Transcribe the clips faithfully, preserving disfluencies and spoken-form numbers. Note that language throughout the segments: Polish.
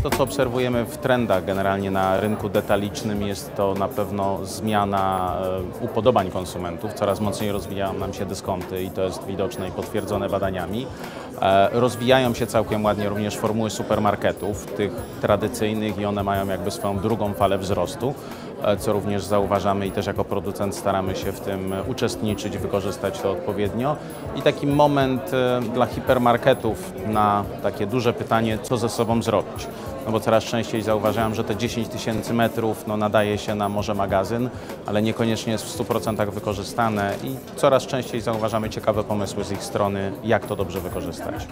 To, co obserwujemy w trendach generalnie na rynku detalicznym, jest to na pewno zmiana upodobań konsumentów. Coraz mocniej rozwijają nam się dyskonty i to jest widoczne i potwierdzone badaniami. Rozwijają się całkiem ładnie również formuły supermarketów, tych tradycyjnych, i one mają jakby swoją drugą falę wzrostu, co również zauważamy i też jako producent staramy się w tym uczestniczyć, wykorzystać to odpowiednio. I taki moment dla hipermarketów na takie duże pytanie, co ze sobą zrobić. No bo coraz częściej zauważam, że te dziesięć tysięcy metrów no, nadaje się na może magazyn, ale niekoniecznie jest w stu procentach wykorzystane i coraz częściej zauważamy ciekawe pomysły z ich strony, jak to dobrze wykorzystać.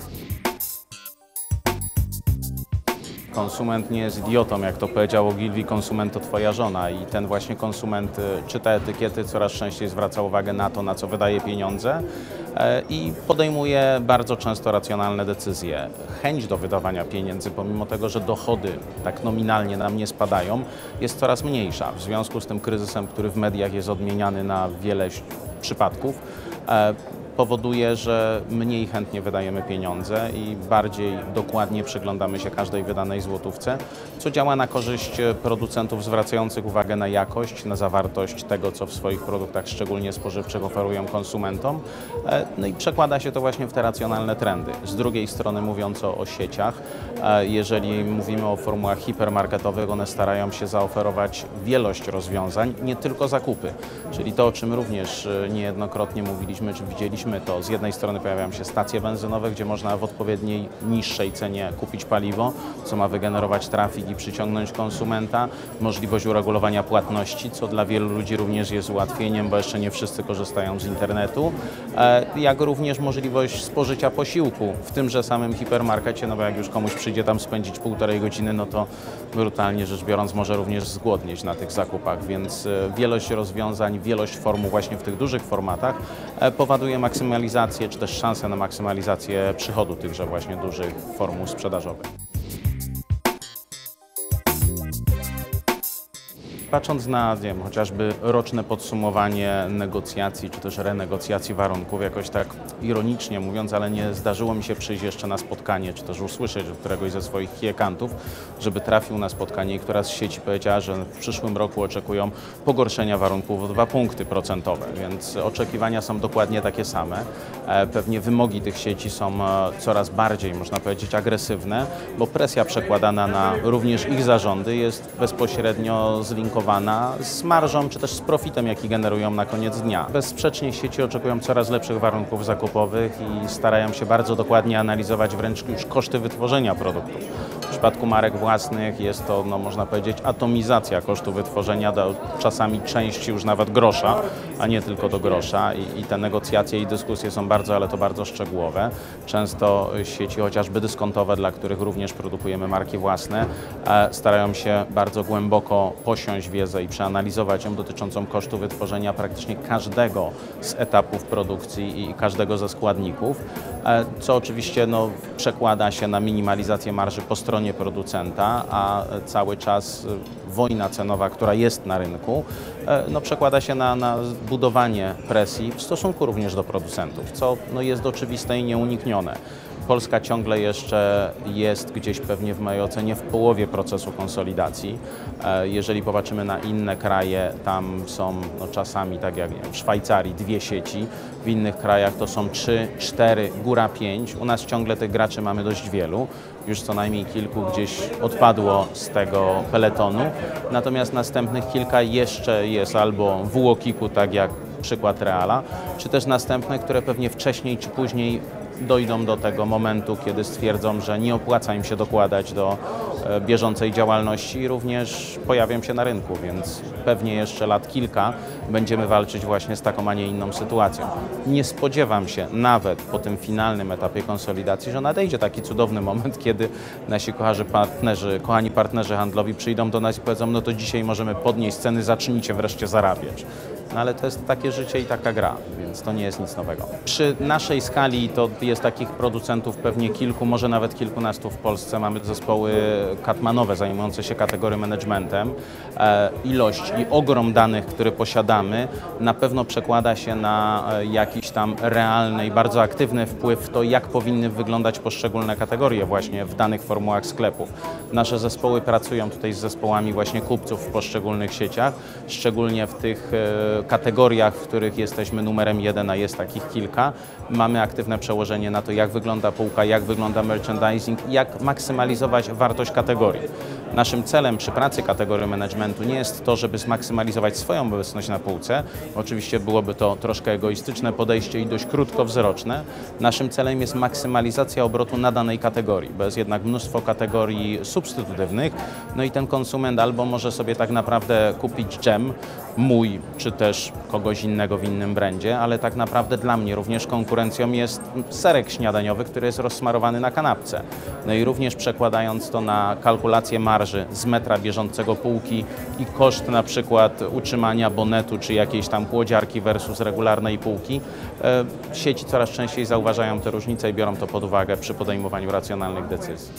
Konsument nie jest idiotą, jak to powiedział Ogilvy, konsument to twoja żona i ten właśnie konsument czyta etykiety, coraz częściej zwraca uwagę na to, na co wydaje pieniądze i podejmuje bardzo często racjonalne decyzje. Chęć do wydawania pieniędzy, pomimo tego, że dochody tak nominalnie nam nie spadają, jest coraz mniejsza. W związku z tym kryzysem, który w mediach jest odmieniany na wiele przypadków, powoduje, że mniej chętnie wydajemy pieniądze i bardziej dokładnie przyglądamy się każdej wydanej złotówce, co działa na korzyść producentów zwracających uwagę na jakość, na zawartość tego, co w swoich produktach, szczególnie spożywczych, oferują konsumentom. No i przekłada się to właśnie w te racjonalne trendy. Z drugiej strony, mówiąc o, o sieciach, jeżeli mówimy o formułach hipermarketowych, one starają się zaoferować wielość rozwiązań, nie tylko zakupy. Czyli to, o czym również niejednokrotnie mówiliśmy, czy widzieliśmy, to z jednej strony pojawiają się stacje benzynowe, gdzie można w odpowiedniej niższej cenie kupić paliwo, co ma wygenerować trafik i przyciągnąć konsumenta, możliwość uregulowania płatności, co dla wielu ludzi również jest ułatwieniem, bo jeszcze nie wszyscy korzystają z internetu, jak również możliwość spożycia posiłku w tymże samym hipermarkecie, no bo jak już komuś przyjdzie tam spędzić półtorej godziny, no to brutalnie rzecz biorąc może również zgłodnieć na tych zakupach, więc wielość rozwiązań, wielość formuł właśnie w tych dużych formatach powoduje maksymalizację, czy też szansę na maksymalizację przychodu tychże właśnie dużych formuł sprzedażowych. Patrząc na, nie wiem, chociażby roczne podsumowanie negocjacji, czy też renegocjacji warunków, jakoś tak ironicznie mówiąc, ale nie zdarzyło mi się przyjść jeszcze na spotkanie, czy też usłyszeć od któregoś ze swoich klijentów, żeby trafił na spotkanie i która z sieci powiedziała, że w przyszłym roku oczekują pogorszenia warunków o dwa punkty procentowe, więc oczekiwania są dokładnie takie same. Pewnie wymogi tych sieci są coraz bardziej, można powiedzieć, agresywne, bo presja przekładana na również ich zarządy jest bezpośrednio zlinkowana z marżą, czy też z profitem, jaki generują na koniec dnia. Bezsprzecznie sieci oczekują coraz lepszych warunków zakupowych i starają się bardzo dokładnie analizować wręcz już koszty wytworzenia produktów. W przypadku marek własnych jest to, no, można powiedzieć, atomizacja kosztu wytworzenia do czasami części już nawet grosza, a nie tylko do grosza i, i te negocjacje i dyskusje są bardzo, ale to bardzo szczegółowe. Często sieci chociażby dyskontowe, dla których również produkujemy marki własne, starają się bardzo głęboko posiąść wiedzę i przeanalizować ją dotyczącą kosztu wytworzenia praktycznie każdego z etapów produkcji i każdego ze składników, co oczywiście no, przekłada się na minimalizację marży po stronie producenta, a cały czas wojna cenowa, która jest na rynku, no, przekłada się na, na budowanie presji w stosunku również do producentów, co no, jest oczywiste i nieuniknione. Polska ciągle jeszcze jest gdzieś pewnie w mojej ocenie w połowie procesu konsolidacji. Jeżeli popatrzymy na inne kraje, tam są no, czasami, tak jak nie wiem, w Szwajcarii, dwie sieci, w innych krajach to są trzy, cztery, góra pięć. U nas ciągle tych graczy mamy dość wielu, już co najmniej kilku gdzieś odpadło z tego peletonu, natomiast następnych kilka jeszcze jest albo w UOKiK-u, tak jak przykład Reala, czy też następne, które pewnie wcześniej czy później dojdą do tego momentu, kiedy stwierdzą, że nie opłaca im się dokładać do bieżącej działalności i również pojawią się na rynku, więc pewnie jeszcze lat kilka będziemy walczyć właśnie z taką, a nie inną sytuacją. Nie spodziewam się nawet po tym finalnym etapie konsolidacji, że nadejdzie taki cudowny moment, kiedy nasi kocharzy partnerzy, kochani partnerzy handlowi przyjdą do nas i powiedzą, no to dzisiaj możemy podnieść ceny, zacznijcie wreszcie zarabiać. No ale to jest takie życie i taka gra, więc to nie jest nic nowego. Przy naszej skali to jest takich producentów pewnie kilku, może nawet kilkunastu w Polsce. Mamy zespoły katmanowe zajmujące się kategorii managementem. E, ilość i ogrom danych, które posiadamy, na pewno przekłada się na jakiś tam realny i bardzo aktywny wpływ w to, jak powinny wyglądać poszczególne kategorie właśnie w danych formułach sklepów. Nasze zespoły pracują tutaj z zespołami właśnie kupców w poszczególnych sieciach, szczególnie w tych e, kategoriach, w których jesteśmy numerem jeden, a jest takich kilka. Mamy aktywne przełożenie na to, jak wygląda półka, jak wygląda merchandising i jak maksymalizować wartość kategorii. Naszym celem przy pracy kategorii managementu nie jest to, żeby zmaksymalizować swoją obecność na półce. Oczywiście byłoby to troszkę egoistyczne podejście i dość krótkowzroczne. Naszym celem jest maksymalizacja obrotu na danej kategorii, bo jest jednak mnóstwo kategorii substytutywnych, no i ten konsument albo może sobie tak naprawdę kupić dżem, mój, czy też kogoś innego w innym brandzie, ale tak naprawdę dla mnie również konkurencją jest serek śniadaniowy, który jest rozsmarowany na kanapce. No i również przekładając to na kalkulację marży z metra bieżącego półki i koszt na przykład utrzymania bonetu, czy jakiejś tam kłodziarki versus regularnej półki, e, sieci coraz częściej zauważają te różnice i biorą to pod uwagę przy podejmowaniu racjonalnych decyzji.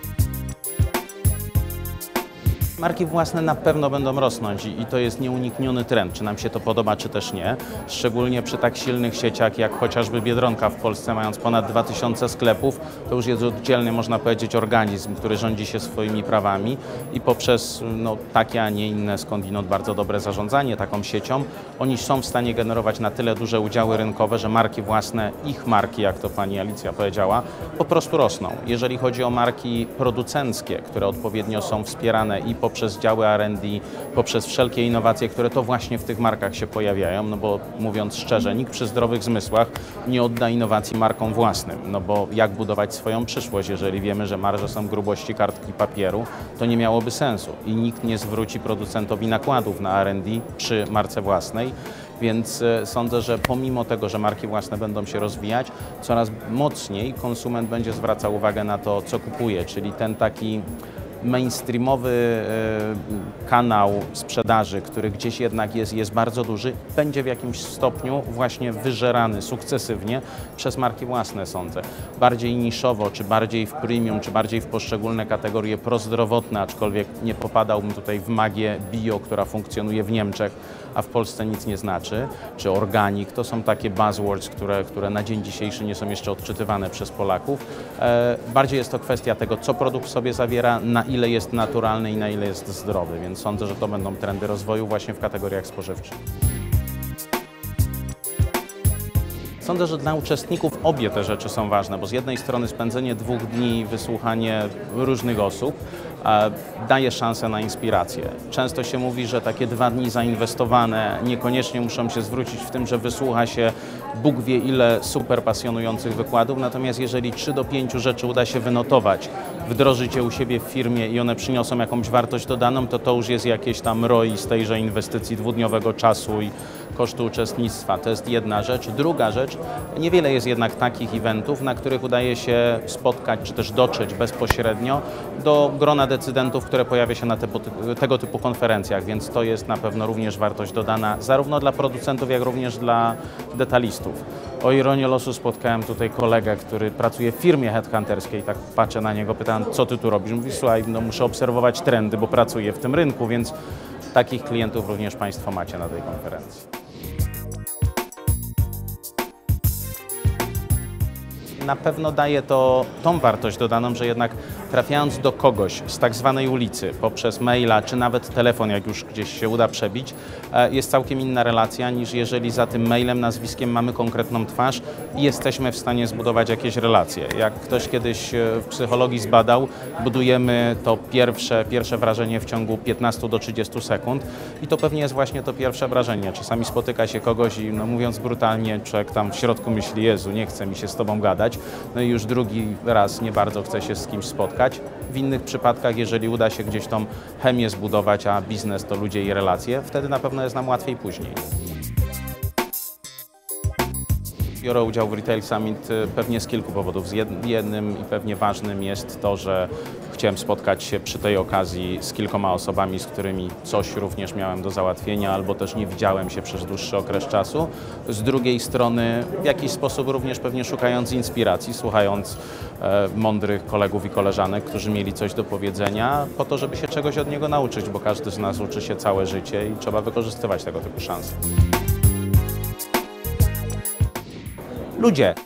Marki własne na pewno będą rosnąć i to jest nieunikniony trend, czy nam się to podoba, czy też nie. Szczególnie przy tak silnych sieciach jak chociażby Biedronka w Polsce, mając ponad dwa tysiące sklepów, to już jest oddzielny, można powiedzieć, organizm, który rządzi się swoimi prawami i poprzez no, takie, a nie inne skądinąd bardzo dobre zarządzanie taką siecią, oni są w stanie generować na tyle duże udziały rynkowe, że marki własne, ich marki, jak to pani Alicja powiedziała, po prostu rosną. Jeżeli chodzi o marki producenckie, które odpowiednio są wspierane i poprzez działy R and D, poprzez wszelkie innowacje, które to właśnie w tych markach się pojawiają, no bo mówiąc szczerze, nikt przy zdrowych zmysłach nie odda innowacji markom własnym, no bo jak budować swoją przyszłość, jeżeli wiemy, że marże są grubości kartki papieru, to nie miałoby sensu i nikt nie zwróci producentowi nakładów na R and D przy marce własnej. Więc sądzę, że pomimo tego, że marki własne będą się rozwijać, coraz mocniej konsument będzie zwracał uwagę na to, co kupuje, czyli ten taki mainstreamowy kanał sprzedaży, który gdzieś jednak jest, jest bardzo duży, będzie w jakimś stopniu właśnie wyżerany sukcesywnie przez marki własne, sądzę. Bardziej niszowo, czy bardziej w premium, czy bardziej w poszczególne kategorie prozdrowotne, aczkolwiek nie popadałbym tutaj w magię bio, która funkcjonuje w Niemczech, a w Polsce nic nie znaczy, czy organic, to są takie buzzwords, które, które na dzień dzisiejszy nie są jeszcze odczytywane przez Polaków. E, bardziej jest to kwestia tego, co produkt w sobie zawiera, na ile jest naturalny i na ile jest zdrowy, więc sądzę, że to będą trendy rozwoju właśnie w kategoriach spożywczych. Sądzę, że dla uczestników obie te rzeczy są ważne, bo z jednej strony spędzenie dwóch dni, wysłuchanie różnych osób e, daje szansę na inspirację. Często się mówi, że takie dwa dni zainwestowane niekoniecznie muszą się zwrócić w tym, że wysłucha się Bóg wie ile super pasjonujących wykładów, natomiast jeżeli trzy do pięciu rzeczy uda się wynotować, wdrożyć je u siebie w firmie i one przyniosą jakąś wartość dodaną, to to już jest jakieś tam R O I z tejże inwestycji dwudniowego czasu i kosztu uczestnictwa. To jest jedna rzecz. Druga rzecz, niewiele jest jednak takich eventów, na których udaje się spotkać, czy też dotrzeć bezpośrednio do grona decydentów, które pojawia się na te, tego typu konferencjach, więc to jest na pewno również wartość dodana zarówno dla producentów, jak również dla detalistów. O ironię losu spotkałem tutaj kolegę, który pracuje w firmie headhunterskiej, tak patrzę na niego, pytam, co ty tu robisz? Mówi, słuchaj, no muszę obserwować trendy, bo pracuję w tym rynku, więc takich klientów również Państwo macie na tej konferencji. Na pewno daje to tą wartość dodaną, że jednak trafiając do kogoś z tak zwanej ulicy poprzez maila, czy nawet telefon, jak już gdzieś się uda przebić, jest całkiem inna relacja niż jeżeli za tym mailem, nazwiskiem mamy konkretną twarz i jesteśmy w stanie zbudować jakieś relacje. Jak ktoś kiedyś w psychologii zbadał, budujemy to pierwsze, pierwsze wrażenie w ciągu piętnastu do trzydziestu sekund i to pewnie jest właśnie to pierwsze wrażenie. Czasami spotyka się kogoś i no, mówiąc brutalnie, człowiek tam w środku myśli, Jezu, nie chce mi się z Tobą gadać. No i już drugi raz nie bardzo chce się z kimś spotkać. W innych przypadkach, jeżeli uda się gdzieś tą chemię zbudować, a biznes to ludzie i relacje, wtedy na pewno jest nam łatwiej później. Biorę udział w Retail Summit pewnie z kilku powodów. Z jednym i pewnie ważnym jest to, że chcieliśmy chciałem spotkać się przy tej okazji z kilkoma osobami, z którymi coś również miałem do załatwienia, albo też nie widziałem się przez dłuższy okres czasu. Z drugiej strony w jakiś sposób również pewnie szukając inspiracji, słuchając e, mądrych kolegów i koleżanek, którzy mieli coś do powiedzenia, po to, żeby się czegoś od niego nauczyć, bo każdy z nas uczy się całe życie i trzeba wykorzystywać tego typu szanse. Ludzie,